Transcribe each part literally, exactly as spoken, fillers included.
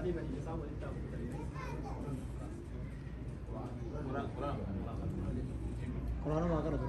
Qur'aana ma qara'tu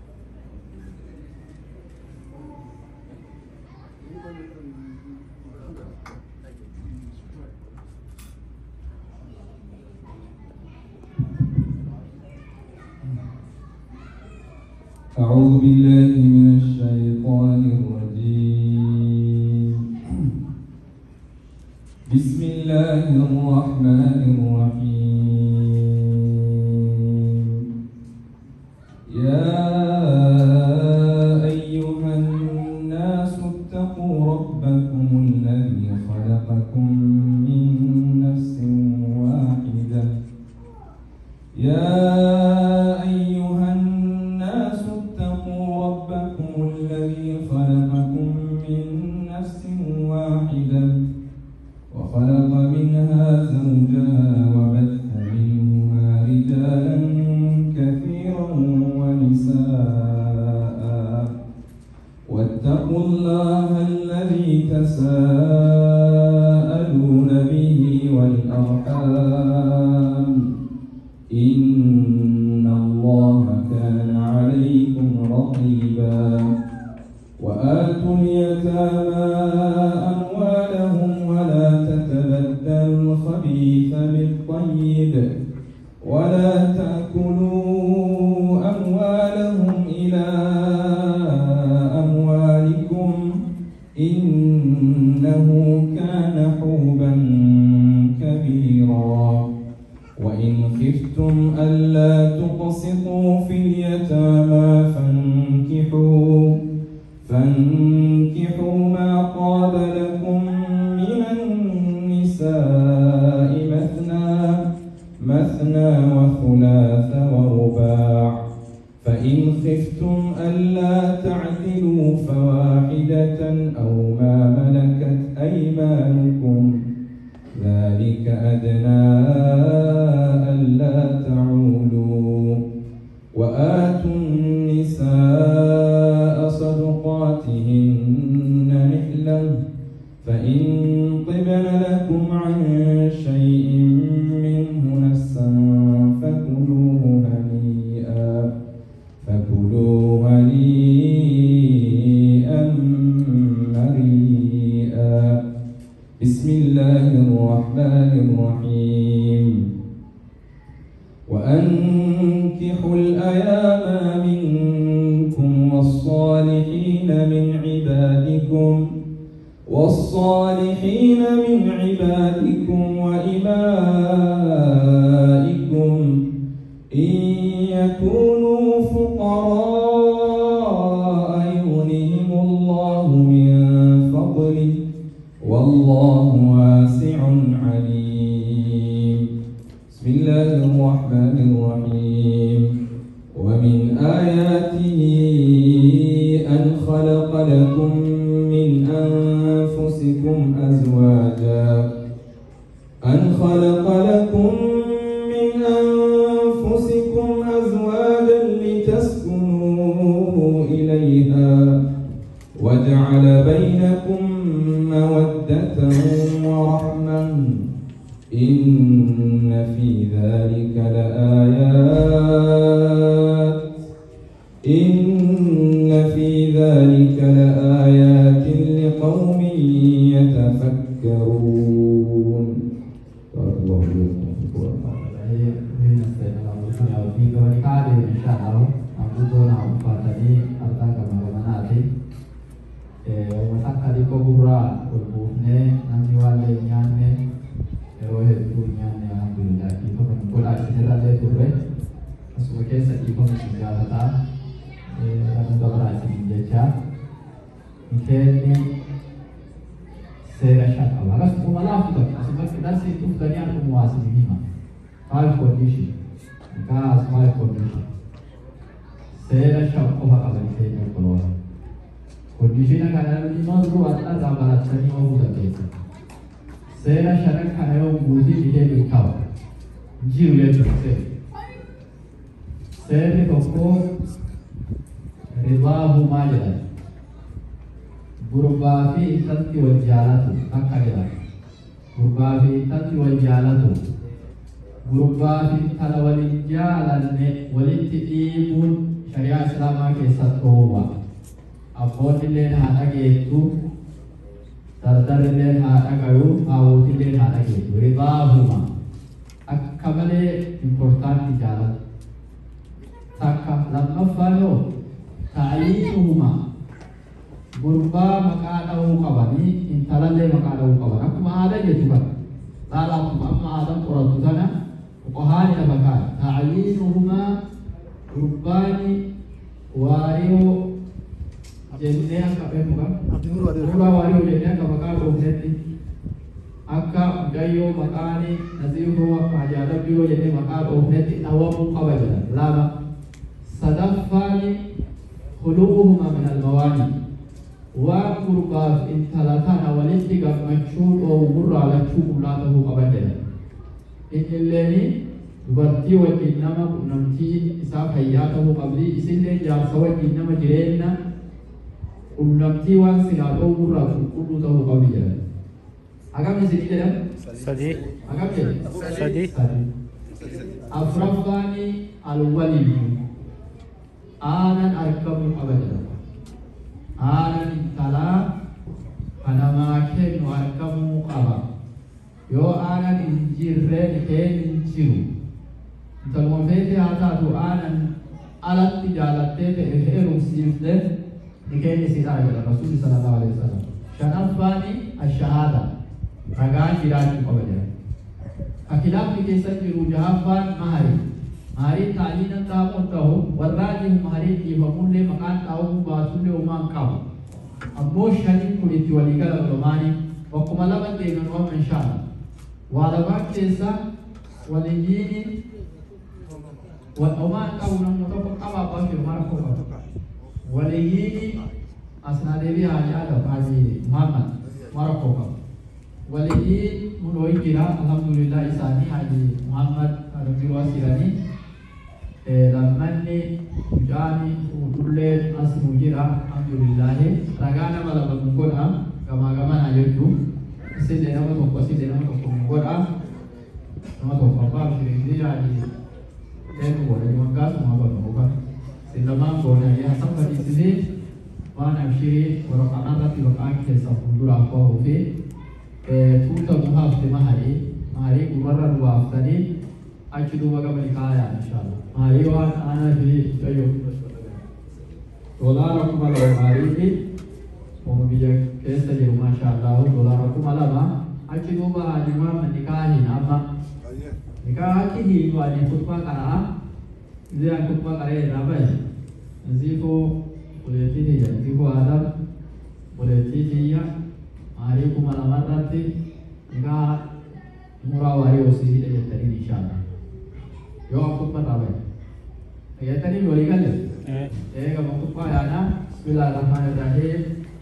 أعوذ بالله من الشيطان الرجيم. بسم الله الرحمن الرحيم. يا أيها الناس اتقوا ربكم الذي خلقكم من نفس واحدة يا أيها الناس اتقوا ربكم الذي خلقكم من نفس واحدة وخلق منها زوجها وبث منهما رجالا كثيرا ونساء واتقوا الله الذي تساءلون به والأرحام إن الله كان عليكم رقيبا وآتوا اليتامى أموالهم ولا تتبدلوا الخبيث بالطيب ولا تأكلوا أموالهم إلى أموالكم إنه كان حوبا كبيرا وإن خفتم ألا تقسطوا في اليتامى فانكحوا فانكحوا ما طاب لكم من النساء مثنى مثنى وثلاث ورباع فإن خفتم ألا تعدلوا فواحدة أو ما ملكت أيمانكم ذلك أدنى ألا تعولوا وآتوا النساء صدقاتهن نحلة فإن طبن لكم عن شيء منه نفسا فكلوه هنيئا فكلوه هنيئا مريئا. بسم الله الرحمن الرحيم. وأنكحوا الأيام منكم والصالحين من عبادكم والصالحين من عبادكم وإمائكم إن يكونوا فقراء يغنهم الله من فضله والله واسع عليم. بسم الله الرحمن الرحيم. ومن آياته أن خلق لكم من أنفسكم أزواجا أن خلق لكم من أنفسكم أزواجا لتسكنوا إليها وجعل بينكم مودة ورحمة إن في ذلك لآيات إن في ذلك لآيات لقوم يتفكرون. بارك الله فيكم. Wasakali kobura kulbufne nami wale nyanne erohe tu nyanne alhamdulillah ipo mkola sinera le turre asuke sa ipo msinga tata dan dobra sinjecha ikeni sera shat Allah ras kumala futa asma kidasi tu dania kumwasi hima five condition ka five condition sera shat ko bakal sera kolor kondisinya kadang lima dulu adalah gambaran seni mau buat desa. Saya syarat kadang buzi dia dikau, jiwa dia bersih. Saya ni koko riba humaja, berubah fi insan tiwajjala tu tak kalah. gurbaa fi intalli wal jaalatu gurbaa fi intala waliin jaalanne walitti dhiibuun shari'aa islaamaa keessatti oowa abboonni illeen haa dhageettu dardarri illeen haa dhagayu haawwoti illeen haa dhageettu ribaahuma akka malee importanti jaalatu takka lammaffaa yoo ta'ayiituhuma gurbaa maqaa dha'uu qabanii intalallee maqaa dha'uu qaban akkuma aadaa jettu kan laala akkuma amma aadaan qoratu sana qohaani lafa kaa'e ta'ayiituhumaa gurbaani waariyoo jennee akka beeku kan gurbaa waariyoo jennee akka maqaa dhoofnetti akka gayyoo maqaani naziifoo hajaalabbiyoo jennee maqaa dhoofnetti dhawamuu qaba jedhan lama sadaffaani khuluquhuma min almawaani waan gurbaaf intala tana walitti gammachuu dhoowwurraa lachuu qullaa ta'uu qaban jedhan innilleeni dubartii wajjin nama qunnamtii isaa fayyaa ta'uu qabdi isinlee jaarsa wajjin nama jireenya qunnamtii waan silaa dhoowwurraa qulqulluu ta'uu qabdi jedhan agam isinii jedhan sadii agam jedhan sadii afraffaani alwaliyu aanan argamuu qaba jedhan aanan intalaa kanamaa kennu argamuu qaba yoo aanan hin jirreen keen hin jiru intaluma feete haa taatu aanan alatti jaalattee ta'e heerumsiifte ni keen isidhaa jedha rasuuli sallallahu alaihi wasallam shanaffaani ashahaada ragaan jiraachuu qaba jedhan akilaafni keessatti jiru jahaffaan mahari maharii taaliina taa'uun ta'u warraajii maharii dhiifamullee maqaan taa'uu baatullee uumaan qabu ammoo shaniin kun itti waliigala olomaanii bakkuma lama deeman waan inshaalla waa lamaan keessa waliyyiini uumaan qabu namni tokko qaba abbaan firmaa rakkoo qabu waliyyiini asnaa deebii haaji adam haaji muhammad marakkoo qabu waliyyiin mulooyi jira alhamdulillah isaanii haaji muhammad rabbii waasiranii lammanni mucaani fuudhullee as nu jira alhamdulillahi ragaa nama lama nu godha gamaa gamanaa jechuun isillee nama tokko isillee nama tokko nu godha nama tokko abbaa bishiriitii yaadi deemu godha waggaasuma godha ufa sillamaan goonanii hasan fadhiisisee waan abshirii waraqaa irratti waraqaa keessa fuulduraaf bahuu fi tuuta muhaafte maharii maharii gurrarra dubaaftanii achi duuba gabani kaayaa inshallah maharii waan aanaa fi jayyo dolaara kuma lama mahariiti oma biyya keessa jiru maashaallah dolaara kuma lama achi duuba haaji muhammad nikaahin amma nikaa achi hiitu ani kutbaa qaraa izaan kutbaa qaree irraa bahe nziifoo buleettii tiyya nziifoo adam buleettii tiyya maharii kuma lama irratti nikaa muraa waarii osii hidha jettaniin inshallah yoo kutbaa dhaabee jettaniin walii galle ايه مكتوبة يعني بسم الله الرحمن الرحيم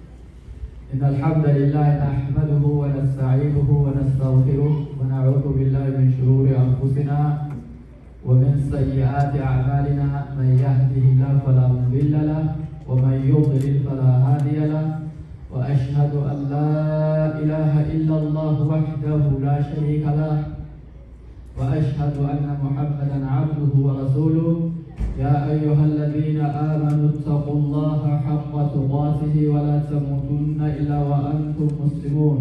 إن الحمد لله نحمده ونستعينه ونستغفره ونعوذ بالله من شرور أنفسنا ومن سيئات أعمالنا من يهده الله فلا مضل له ومن يضلل فلا هادي له وأشهد أن لا إله إلا الله وحده لا شريك له وأشهد أن محمدا عبده ورسوله يا أيها الذين آمنوا اتقوا الله حق تقاته ولا تموتن إلا وأنتم مسلمون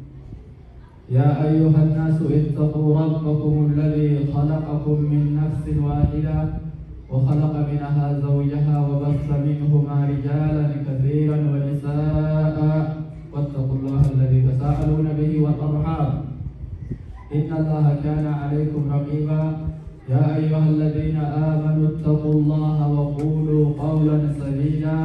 يا أيها الناس اتقوا ربكم الذي خلقكم من نفس واحدة وخلق منها زوجها وبث منهما رجالا كثيرا ونساء واتقوا الله الذي تساءلون به والأرحام إن الله كان عليكم رقيبا يا أيها الذين آمنوا اتقوا الله وقولوا قولا سديدا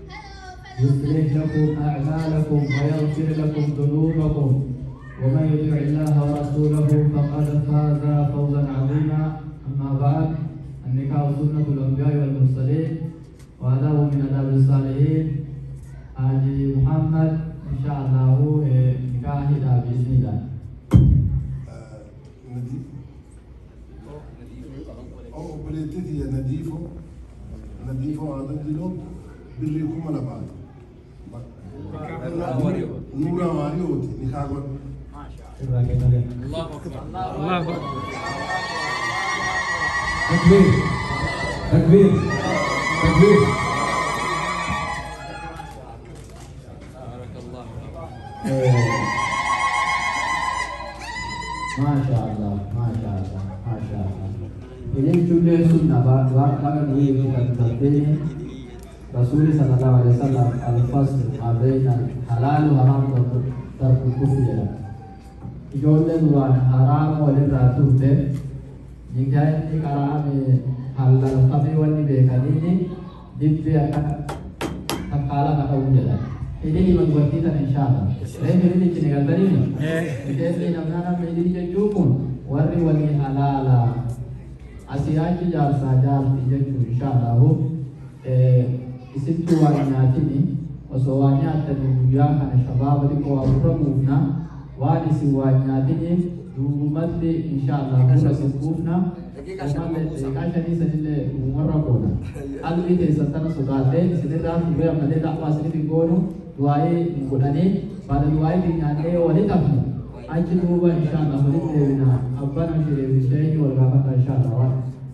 يصلح لكم أعمالكم ويغفر لكم ذنوبكم ومن يطع الله ورسوله فقد فاز فوزا عظيما أما بعد النكاح سنة الأنبياء والمرسلين وهذا من آداب الصالحين حاجي محمد إن شاء الله نكاحنا بإذن الله. أو بليتي نظيفه نظيفه هذا دلو بالريكم على بعض نورا واريو نكاغون الله أكبر الله أكبر تكبير تكبير تكبير. بارك الله ما شاء الله ما شاء الله ما شاء الله. Ini sudah sunnah bahwa kami kita tertib Rasul sallallahu alaihi wasallam al-fasl baina halal wa haram terkukuh ya. Ijoollee duraan haram walirraa turte jika inni karaa halal qabee wanni beekaniini dibbi akka takkaala ta'uu jedha. Ini dimanfaatkan insyaallah. Saya ini cini galtanii ini namna namni ini jechuun warri wali halala asiyaachi jaarsaa jaarti jechuun inshaallah isittuu waan nyaatini osoo waan nyaatanii guyyaa kana shabaaba xiqqoo warra buufna waan isin waan nyaatiniif duubumatti inshaallah buura isin buufna daqiiqaa shanii sanillee warra goona qalbii keessan tana sodaatee isinirraa turee ammallee dhaabaa isiniif hin goonu du'aa'ee hin godhanii baada du'aa'ee hin nyaannee walitti hafnu achi duuba inshaallah walitti deebina abbaan ashiree bisheenyi wal gaafata inshaallah waan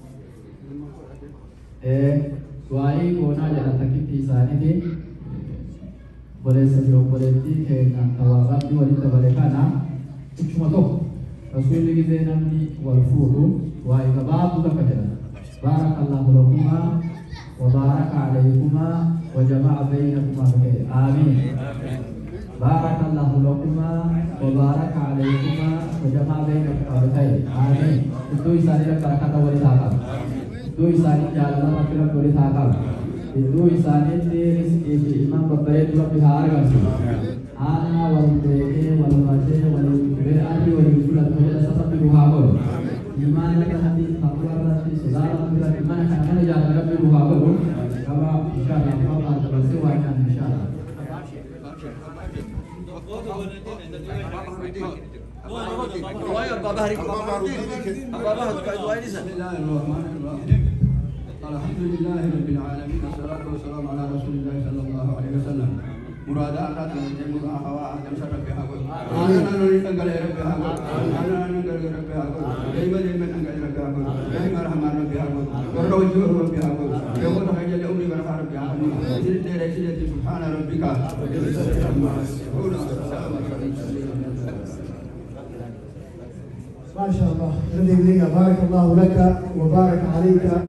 du'aa'ee goonaa jedha takkitti isaaniitiin boleessa fi obboleettii keenya tawaaqabni walitti dabale kana ichuma tokko rasuulli gizee namni wal fuudhu du'aa'ee gabaabdu takka jedha baarakallahu lakumaa wa baaraka alaykumaa wa jama'a baynakuma bikhair aamiin. بارك الله لكما وبارك عليكما وجمع بينكما بخير آمين. Itu isani berkata wali takam. Itu isani jalan makiran wali takam. Itu isani rezeki di imam berbayar dua pihak kasi. Ana wal beke wal mace wal beke adi wal sulat mujalla satu ruhagol. Iman lagi hati takwa rasi saudara bila iman akan jalan lagi ruhagol. Kalau insyaallah Allah terus wajah insyaallah. الحمد لله رب العالمين والصلاة والسلام على رسول الله صلى الله عليه وسلم. مراد الله تنجم هوا عدم شر بها قول. أنا نريد أن قال ربها قول. أنا نقول ربها قول. دائما دائما أن قال ربها قول. دائما رحمن ربها قول. ورجو ربها قول. يقول حاجة لأمي ورحمن ربها قول. سيد سيد سبحان ربك. ما شاء الله. بارك الله لك وبارك عليك.